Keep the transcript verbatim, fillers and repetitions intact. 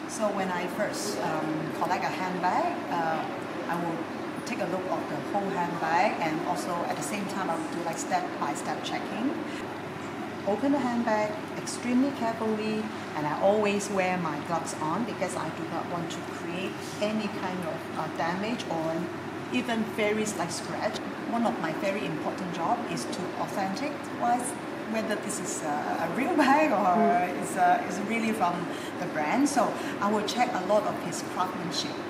So when I first um, collect a handbag, uh, I will take a look of the whole handbag, and also at the same time I will do like step-by-step checking. Open the handbag extremely carefully, and I always wear my gloves on because I do not want to create any kind of uh, damage or even very slight scratch. One of my very important job is to authentic wise whether this is a, a real bag or mm. is, uh, is really from the brand. So I will check a lot of his craftsmanship.